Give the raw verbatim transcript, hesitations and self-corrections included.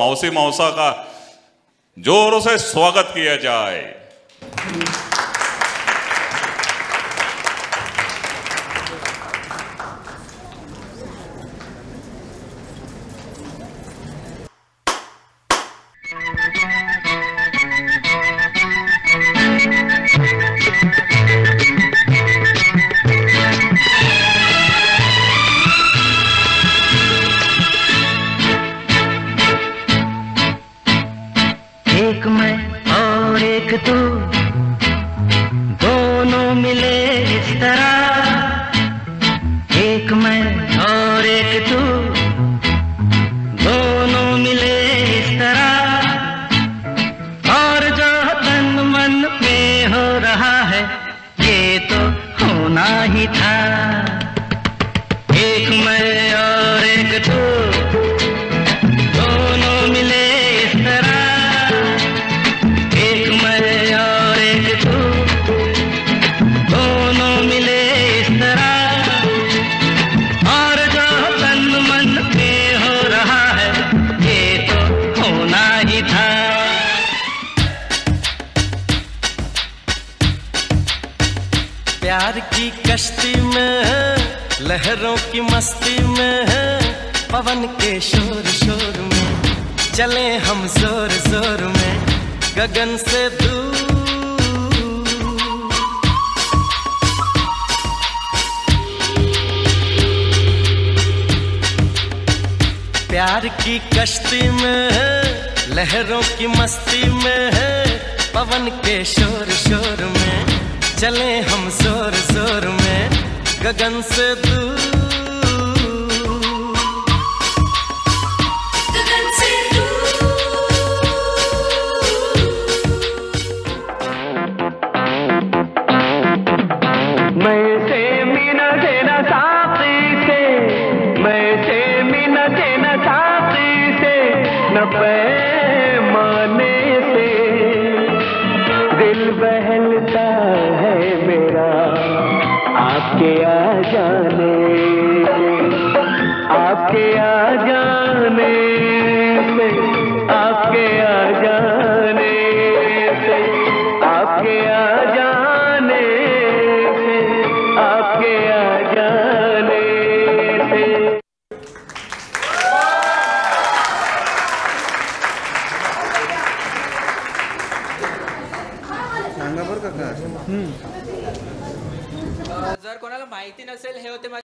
मौसी मौसा का जोरों से स्वागत किया जाए। एक मैं और एक तू, दोनों मिले इस तरह। एक मैं और एक तू, दोनों मिले इस तरह। और जो तन मन में हो रहा है ये तो होना ही था। एक मैं और एक तू, दोनों मिले इस तरह। प्यार की कश्ती में है, लहरों की मस्ती में है, पवन के शोर शोर में चले हम जोर जोर में गगन से दूर। प्यार की कश्ती में है, लहरों की मस्ती में है, पवन के शोर शोर में चले हम जोर जोर में गगन से दूर। गगन से दूर। मैं से मीना देना साथी से, मैं से मीना देना साथी से, न पैमाने से दिल बहलता है मेरा आपके आ जाने, आपके आ जाने।